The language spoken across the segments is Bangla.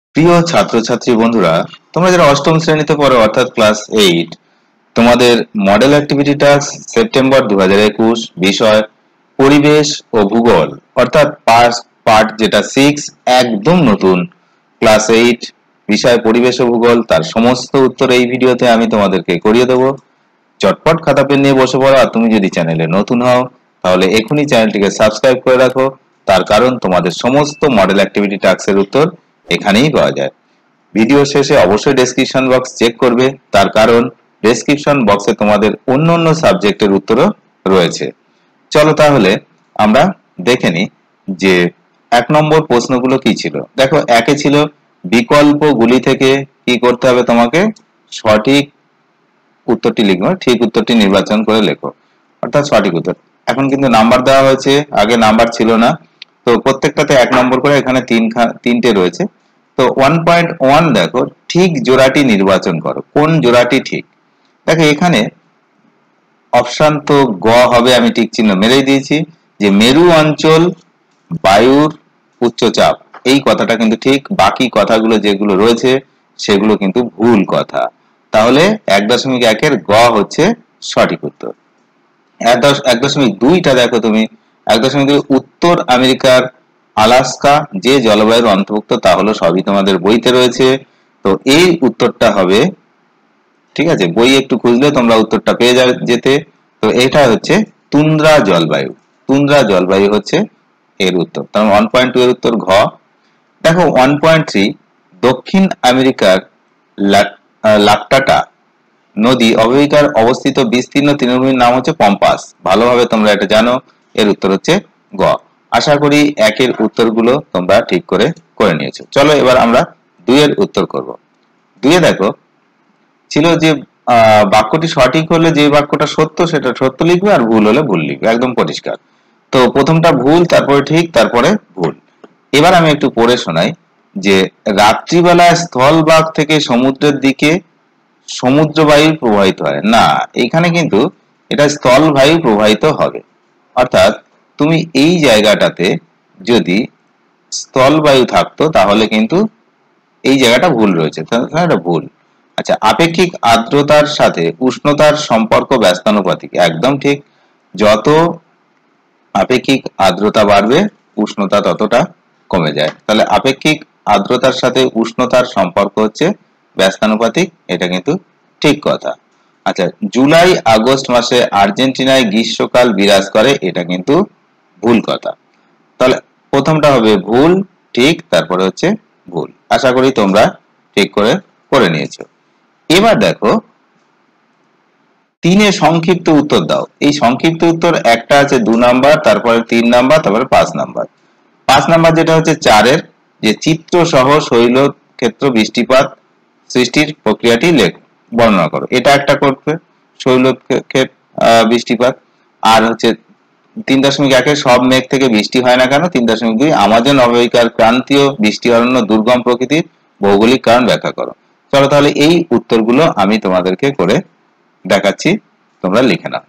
প্রিয় ছাত্রছাত্রী বন্ধুরা, তোমরা যারা অষ্টম শ্রেণীতে পড়ো অর্থাৎ ক্লাস 8, তোমাদের মডেল অ্যাক্টিভিটি টাস্ক সেপ্টেম্বর 2021, বিষয় পরিবেশ ও ভূগোল অর্থাৎ পার্ট যেটা 6, একদম নতুন ক্লাস 8, বিষয় পরিবেশ ও ভূগোল, তার সমস্ত উত্তর এই ভিডিওতে আমি তোমাদেরকে করিয়ে দেবো। চটপট খাতা পেন নিয়ে বসে পড়ো। আর তুমি যদি চ্যানেলে নতুন হও তাহলে এখনই চ্যানেলটিকে সাবস্ক্রাইব করে রাখো, তার কারণ তোমাদের সমস্ত মডেল অ্যাক্টিভিটি টাস্কের উত্তর এখানেই পাওয়া যায়। ভিডিও শেষে অবশ্যই ডেসক্রিপশন বক্স চেক করবে, তার কারণ ডেসক্রিপশন বক্সে তোমাদের অন্য সাবজেক্টের উত্তরও রয়েছে। চলো তাহলে আমরা দেখে নিই যে 1 নম্বর প্রশ্নগুলো কি ছিল। দেখো, একে ছিল বিকল্পগুলি থেকে কি করতে হবে, তোমাকে সঠিক উত্তরটি লিখো, ঠিক উত্তরটি নির্বাচন করে লেখো, অর্থাৎ সঠিক উত্তর। এখন কিন্তু নাম্বার দেওয়া হয়েছে, আগে নাম্বার ছিল না, তো প্রত্যেকটাতে 1 নম্বর করে, এখানে তিনটে রয়েছে। তো 1.1 দেখো, ঠিক জোড়াটি নির্বাচন করো, কোন জোড়াটি ঠিক। দেখো এখানে অপশন তো গ হবে, আমি টিক চিহ্ন মেরেই দিয়েছি, যে মেরু অঞ্চল বায়ুর উচ্চচাপ, এই কথাটা কিন্তু ঠিক, বাকি কথাগুলো যেগুলো রয়েছে সেগুলো কিন্তু ভুল কথা। তাহলে 1.1 গ হচ্ছে সঠিক উত্তর। 1.2টা দেখো তুমি, 1.2 উত্তর আমেরিকার আলাস্কা যে জলবায়ুর অন্তর্ভুক্ত তা হলো, সবই তোমাদের বইতে রয়েছে। তো এই উত্তরটা হবে, ঠিক আছে, বই একটু খুঁজলে তোমরা উত্তরটা পেয়ে যেতে। তো এটা হচ্ছে তুন্দ্রা জলবায়ু, তুন্দ্রা জলবায়ু হচ্ছে এর উত্তর। তার 1.2 এর উত্তর ঘ। দেখো 1.3 দক্ষিণ আমেরিকার লাকটাটা নদী অববাহিকার অবস্থিত বিস্তীর্ণ তৃণভূমির নাম হচ্ছে পম্পাস, ভালোভাবে তোমরা এটা জানো, এর উত্তর হচ্ছে গ। আশা করি একের উত্তরগুলো তোমরা ঠিক করে করে নিয়েছো। চলো এবার আমরা 2 এর উত্তর করব। 2 এ দেখো ছিল যে বাক্যটি সঠিক হলে যে বাক্যটা সত্য সেটা সত্য লিখবে, আর ভুল হলে ভুল লিখবে, একদম পরিষ্কার। তো প্রথমটা ভুল, তারপরে ঠিক, তারপরে ভুল। এবার আমি একটু পড়ে শোনাই যে রাত্রিবেলায় স্থলভাগ থেকে সমুদ্রের দিকে সমুদ্র বায়ু প্রবাহিত হয় না, এখানে কিন্তু এটা স্থল বায়ু প্রবাহিত হবে। অর্থাৎ তুমি এই জায়গাটাতে যদি স্থল বায়ু থাকতো তাহলে কিন্তু এই জায়গাটা ভুল রয়েছে, তাহলে এটা ভুল। আচ্ছা, আপেক্ষিক আর্দ্রতার সাথে উষ্ণতার সম্পর্ক ব্যস্তানুপাতিক, একদম ঠিক। যত আপেক্ষিক আর্দ্রতা বাড়বে উষ্ণতা ততটা কমে যায়, তাহলে আপেক্ষিক আর্দ্রতার সাথে উষ্ণতার সম্পর্ক হচ্ছে ব্যস্তানুপাতিক, এটা কিন্তু ঠিক কথা। আচ্ছা, জুলাই আগস্ট মাসে আর্জেন্টিনায় গ্রীষ্মকাল বিরাজ করে, এটা কিন্তু ভুল কথা। তাহলে প্রথমটা হবে ভুল, ঠিক, তারপরে হচ্ছে ভুল। আশা করি তোমরা ঠিক করে করে নিয়েছো। এবার দেখো 3 সংক্ষিপ্ত উত্তর দাও। এই সংক্ষিপ্ত উত্তর একটা আছে 2 নাম্বার, তারপরে 3 নাম্বার, তারপরে 5 নাম্বার। 5 নাম্বার যেটা হচ্ছে 4 এর, যে চিত্র সহ শৈল ক্ষেত্র বৃষ্টিপাত সৃষ্টির প্রক্রিয়াটি বর্ণনা করো, এটা একটা করবে শৈল বৃষ্টিপাত। আর হচ্ছে 3.1 সব মেঘ থেকে বৃষ্টি হয় না কেন। 3.2 আমাজন অববাহিকার ক্রান্তীয় বৃষ্টি অরণ্য দুর্গম প্রকৃতির ভৌগোলিক কারণ ব্যাখ্যা করো। চলো তাহলে এই উত্তরগুলো আমি তোমাদেরকে করে দেখাচ্ছি, তোমরা লিখে নাও।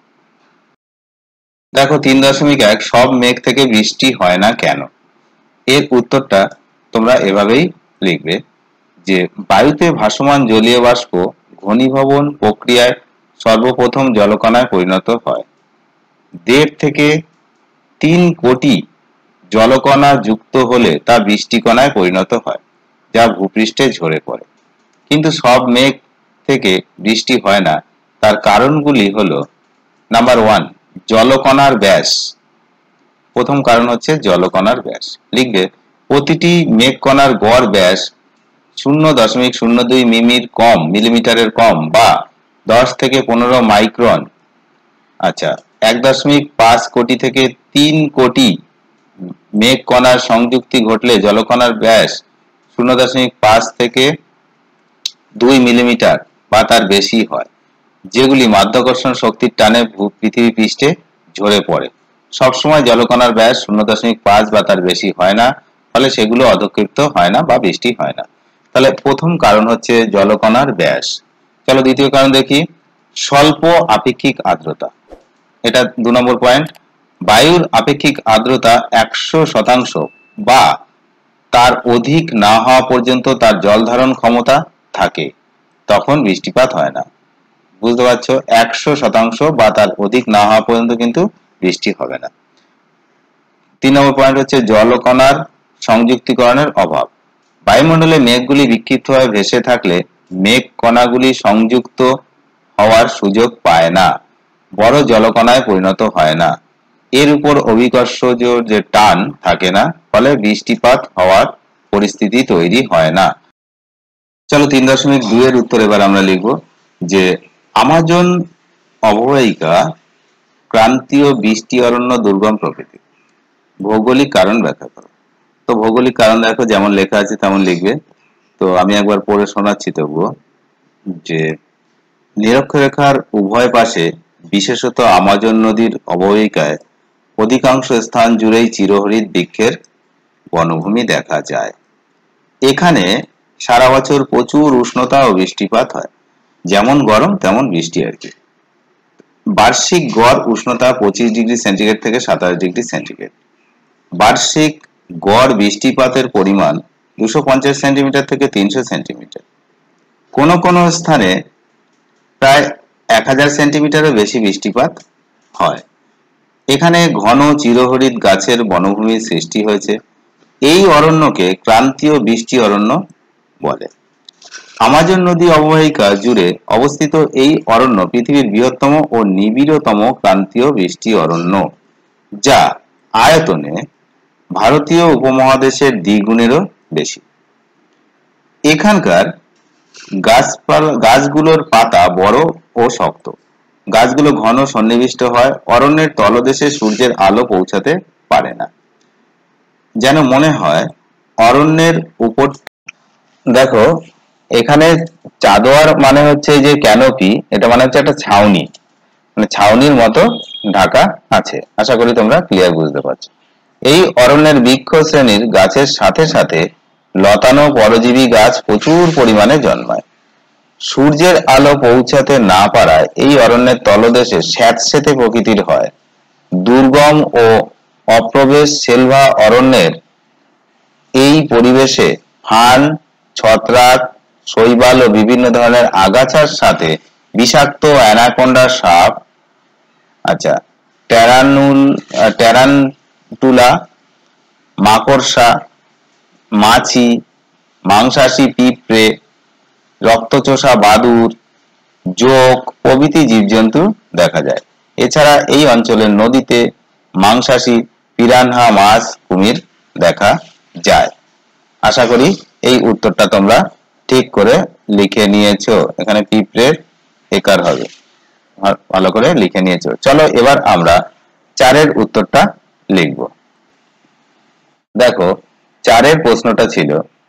দেখো 3.1 সব মেঘ থেকে বৃষ্টি হয় না কেন, এর উত্তরটা তোমরা এভাবেই লিখবে যে বায়ুতে ভাসমান জলীয় বাষ্প ঘনীভবন প্রক্রিয়ায় সর্বপ্রথম জলকণায় পরিণত হয়। 1.5 থেকে 3 কোটি জলকণা যুক্ত হলে তা বৃষ্টিকণায় পরিণত হয়, যা ভূপৃষ্ঠে ঝরে পড়ে। কিন্তু সব মেঘ থেকে বৃষ্টি হয় না, তার কারণগুলি হলো, নাম্বার 1 জলকণার ব্যাস। প্রথম কারণ হচ্ছে জলকণার ব্যাস, লিখবে প্রতিটি মেঘকণার গড় ব্যাস 0.02 মিলিমিটারের কম বা 10 থেকে 15 মাইক্রন। আচ্ছা, 1.5 কোটি থেকে 3 কোটি মেঘকণার সংযুক্তি ঘটলে জলকণার ব্যাস 0.5 থেকে 2 মিলিমিটার বা তার বেশি হয়, যেগুলি মাধ্যাকর্ষণ শক্তির টানে পৃথিবী পৃষ্ঠে ঝরে পড়ে। সবসময় জলকণার ব্যাস 0.5 বা তার বেশি হয় না, ফলে সেগুলো অধঃক্ষিপ্ত হয় না বা বৃষ্টি হয় না। তাহলে প্রথম কারণ হচ্ছে জলকণার ব্যাস। চলো দ্বিতীয় কারণ দেখি, স্বল্প আপেক্ষিক আর্দ্রতা। এটা 2 নম্বর পয়েন্ট। বায়ুর আপেক্ষিক আর্দ্রতা 100% বা তার অধিক না হওয়া পর্যন্ত তার জল ধারণ ক্ষমতা থাকে, তখন বৃষ্টিপাত হয় না। বুঝতে পারছো? 100% বা তার অধিক না হওয়া পর্যন্ত কিন্তু বৃষ্টি হবে না। 3 নম্বর পয়েন্ট হচ্ছে জলকণার সংযুক্তিকরণের অভাব। বায়ুমণ্ডলে মেঘগুলি বিক্ষিপ্তভাবে ভেসে থাকলে মেঘ কণাগুলি সংযুক্ত হওয়ার সুযোগ পায় না, বড় জলকণায় পরিণত হয় না। এর উপর অভিকর্ষজ যে টান থাকে না, ফলে বৃষ্টিপাত হওয়ার পরিস্থিতি তৈরি হয় না। চলো 3.2 এর উত্তর এবার আমরা লিখব যে আমাজন অববাহিকা ক্রান্তীয় বৃষ্টি অরণ্য দুর্গম প্রকৃতি। ভৌগোলিক কারণ ব্যাখ্যা করো। তো ভৌগোলিক কারণ দেখো যেমন লেখা আছে তেমন লিখবে। তো আমি একবার পড়ে শোনাচ্ছি তবুও, যে নিরক্ষরেখার উভয় পাশে বিশেষত আমাজন নদীর অববাহিকায় অধিকাংশ স্থান জুড়েই চিরহরিৎ বৃক্ষের বনভূমি দেখা যায়। এখানে সারা বছর প্রচুর উষ্ণতা ও বৃষ্টিপাত হয়, যেমন গরম তেমন বৃষ্টি আর কি। বার্ষিক গড় উষ্ণতা 25°C থেকে 27°C। বার্ষিক গড় বৃষ্টিপাতের পরিমাণ 250 সেন্টিমিটার থেকে 300 সেন্টিমিটার। কোনো কোনো স্থানে প্রায় 1000 সেন্টিমিটারের বেশি বৃষ্টিপাত হয়। এখানে ঘন চিরহরিৎ গাছের বনভূমির সৃষ্টি হয়েছে। এই অরণ্যকে ক্রান্তীয় বৃষ্টি অরণ্য বলে। আমাজন নদী অববাহিকা জুড়ে অবস্থিত এই অরণ্য পৃথিবীর বৃহত্তম ও নিবিড়তম ক্রান্তীয় বৃষ্টি অরণ্য, যা আয়তনে ভারতীয় উপমহাদেশের দ্বিগুণেরও বেশি। এখানকার গাছগুলোর পাতা বড় ও শক্ত। গাছগুলো ঘন সন্নিবিষ্ট হয়। অরণ্যের তলদেশে সূর্যের আলো পৌঁছাতে পারে না, যেন মনে হয় অরণ্যের উপর। দেখো এখানে চাদর মানে হচ্ছে যে ক্যানোপি, এটা মানে হচ্ছে একটা ছাউনি, মানে ছাউনির মতো ঢাকা আছে। আশা করি তোমরা ক্লিয়ার বুঝতে পারছো। এই অরণ্যের বৃক্ষ শ্রেণীর গাছের সাথে সাথে লতানো পরজীবী গাছ প্রচুর পরিমাণে জন্মায়। সূর্যের আলো পৌঁছাতে না পারায় এই অরণ্যের তলদেশে স্যাঁতসেঁতে প্রকৃতির হয়। দুর্গম ও অপ্রবেশ সেলভা অরণ্যের এই পরিবেশে ফার্ন, ছত্রাক, শৈবাল ও বিভিন্ন ধরনের আগাছার সাথে বিষাক্ত অ্যানাকোন্ডা সাপ, ট্যারান্টুলা, মাকড়সা, মাছি, মাংসাশী পিঁপড়ে, রক্তচোষা বাদুড়, জোঁক প্রভৃতি জীবজন্তু দেখা যায়। এছাড়া এই অঞ্চলের নদীতে মাংসাশী, পিরানহা মাছ, কুমির দেখা যায়। আশা করি এই উত্তরটা তোমরা ঠিক করে লিখে নিয়েছো। এখানে পিঁপড়ের একার হবে, ভালো করে লিখে নিয়েছো। চলো এবার আমরা 4 উত্তরটা লিখব। দেখো 4 প্রশ্নটা ছিল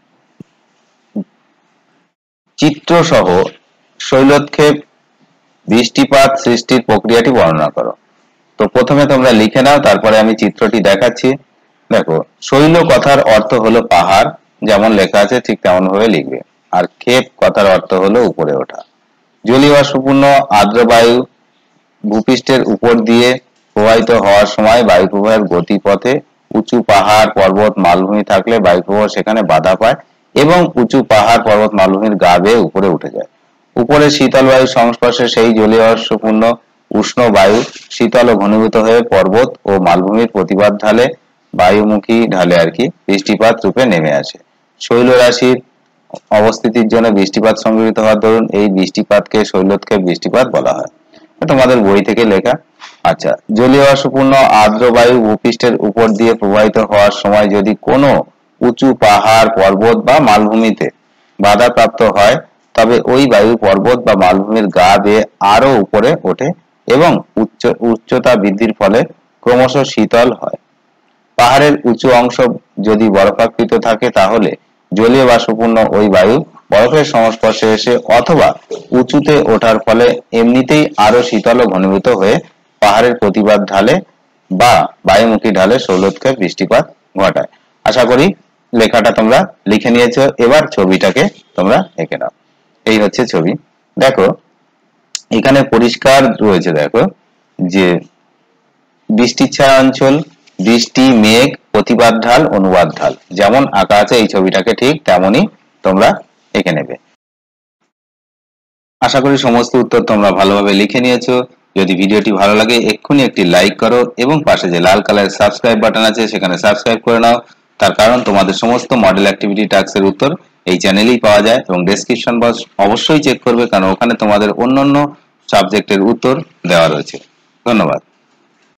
চিত্রসহ শৈলক্ষেপ বৃষ্টিপাত সৃষ্টির প্রক্রিয়াটি বর্ণনা করো। তো প্রথমে তোমরা লিখে নাও, তারপরে আমি চিত্রটি দেখাচ্ছি। দেখো শৈল কথার অর্থ হলো পাহাড়, যেমন লেখা আছে ঠিক তেমন ভাবে লিখবে। আর ক্ষেপ কথার অর্থ হলো উপরে ওঠা। জলীয় বাষ্পপূর্ণ আর্দ্র বায়ু ভূপৃষ্ঠের উপর দিয়ে প্রবাহিত হওয়ার সময় বায়ু প্রবাহের গতিপথে উঁচু পাহাড় পর্বত মালভূমি থাকলে বায়ু প্রবাহ সেখানে বাধা পায় এবং উঁচু পাহাড় পর্বত মালভূমির গা বেয়ে উপরে উঠে যায়। উপরে শীতল বায়ুর সংস্পর্শে সেই জলীয় বাষ্পপূর্ণ উষ্ণ বায়ু শীতল ও ঘনীভূত হয়ে পর্বত ও মালভূমির প্রতিবাদ ঢালে, বায়ুমুখী ঢালে আর কি, বৃষ্টিপাত রূপে নেমে আসে। শৈল রাশির অবস্থিতির জন্য বৃষ্টিপাত সংঘটিত হওয়ার দরুন এই বৃষ্টিপাতকে শৈলক্ষেপ বৃষ্টিপাত বলা হয়। তোমাদের বই থেকে লেখা। জলীয় বাষ্পপূর্ণ আর্দ্র বায়ু ভূপৃষ্ঠের উপর দিয়ে প্রবাহিত হওয়ার সময় যদি কোনো উঁচু পাহাড় পর্বত বা মালভূমিতে বাধাপ্রাপ্ত হয়, তবে ওই বায়ু পর্বত বা মালভূমির গা বেয়ে আরো উপরে ওঠে এবং উচ্চতা বৃদ্ধির ফলে ক্রমশ শীতল হয়। পাহাড়ের উঁচু অংশ যদি বরফাকৃত থাকে তাহলে জলীয় বাষ্পপূর্ণ ওই বায়ু বরফের সংস্পর্শে এসে অথবা উঁচুতে ওঠার ফলে এমনিতেই আরো শীতল ও ঘনীভূত হয়ে পাহাড়ের প্রতিবাদ ঢালে বা বায়ুমুখী ঢালে শৈলক্ষেপ বৃষ্টিপাত ঘটায়। আশা করি লেখাটা তোমরা লিখে নিয়েছো। এবার ছবিটাকে তোমরা এঁকে নাও। এই হচ্ছে ছবি। দেখো এখানে পরিষ্কার রয়েছে, দেখো যে বৃষ্টির ছায়া অঞ্চল, বৃষ্টি, মেঘ প্রতিবাদ ঢাল, অনুবাদ ঢাল, যেমন আঁকা আছে এই ছবিটাকে ঠিক তেমনই তোমরা এঁকে নেবে। আশা করি সমস্ত উত্তর তোমরা ভালোভাবে লিখে নিয়েছো। যদি ভিডিওটি ভালো লাগে এক্ষুনি একটি লাইক করো এবং পাশে যে লাল কালারের সাবস্ক্রাইব বাটন আছে সেখানে সাবস্ক্রাইব করে নাও। তার কারণ তোমাদের সমস্ত মডেল অ্যাক্টিভিটি টাস্কের উত্তর এই চ্যানেলেই পাওয়া যায়, এবং ডেসক্রিপশন বক্স অবশ্যই চেক করবে কারণ ওখানে তোমাদের অন্যান্য সাবজেক্টের উত্তর দেওয়া রয়েছে। ধন্যবাদ।